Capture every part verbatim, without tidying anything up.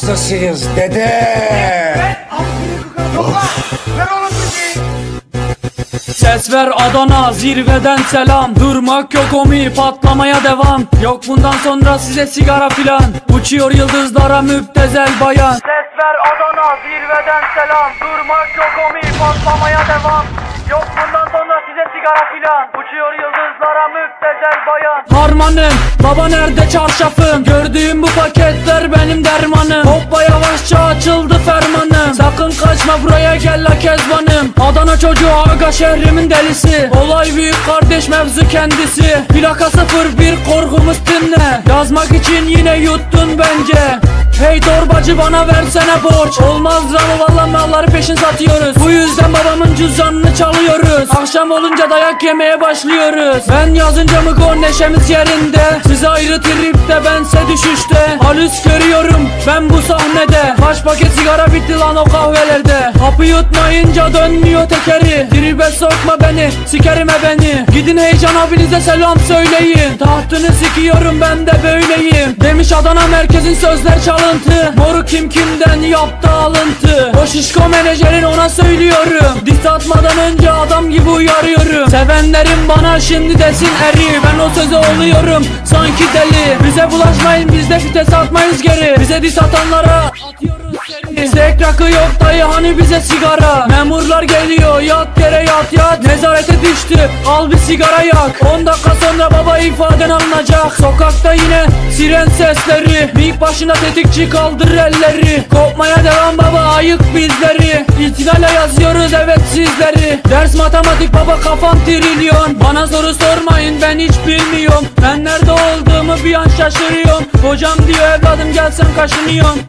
hastasıyız dede. Ses ver Adana, zirveden selam. Durmak yok omi, patlamaya devam. Yok bundan sonra size sigara filan. Uçuyor yıldızlara müptezel bayan. Ses ver Adana, zirveden selam. Durmak yok omi, patlamaya devam. Yok bundan sonra size sigara filan. Uçuyor yıldızlara müptezel bayan. Harmanım, baba nerede çarşafım? Gördüğüm bu paketler benim dermanım. Hoppa yavaşça açıldı fermanım. Sakın kaçma buraya gel la kezbanım. Adana çocuğu aga şehrimin delisi. Olay büyük kardeş mevzu kendisi. Plaka sıfır bir korkumuz dinle. Yazmak için yine yuttun bence. Hey torbacı bana versene borç. Olmaz ramı valla malları peşin satıyoruz. Bu yüzden babamın cüzdanını çalıyoruz. Akşam olunca dayak yemeye başlıyoruz. Ben yazınca mı gol neşemiz yerinde. Siz ayrı tripte bense düşüşte. Halüs görüyorum ben bu sahnede. Kaç paket sigara bitti lan o kahvelerde. Hapı yutmayınca dönmüyor tekeri. Tribe sokma beni sikerime beni. Gidin Heyecan abinize selam söyleyin. Tahtını sikiyorum ben de böyleyim. Demiş Adana merkezin sözler çalıntı. Moru kim kimden yaptı alıntı. O şişko menajerin ona söylüyorum. Diss atmadan önce adam gibi uyarıyorum. Sevenlerim bana şimdi desin eri. Ben o söze oluyorum sanki deli. Bize bulaşmayın biz de vites atmayız geri. Bize diss atanlara atıyoruz seri. Zek rakı yok dayı hani bize sigara. Memurlar geliyor yat yere yat yat. Nezarete düştü al bir sigara yak. on dakika sonra baba ifaden alınacak. Sokakta yine siren sesleri. Mik başına tetikçi kaldır elleri. Kopmaya devam baba ayık bizleri. İhtilale yazıyoruz evet sizleri. Ders matematik baba kafam trilyon. Bana soru sormayın ben hiç bilmiyorum. Ben nerede olduğumu bir an şaşırıyorum. Hocam diyor evladım gel sen kaşınıyorsun.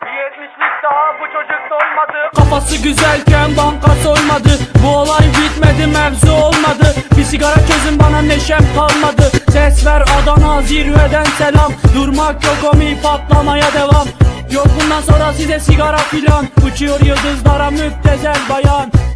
Daha bu çocuk doymadı. Kafası güzelken banka soymadı. Bu olay bitmedi mevzu olmadı. Bir sigara çözün bana neşem kalmadı. Ses ver Adana zirveden selam. Durmak yok omi patlamaya devam. Yok bundan sonra size sigara filan. Uçuyor yıldızlara müptezel bayan.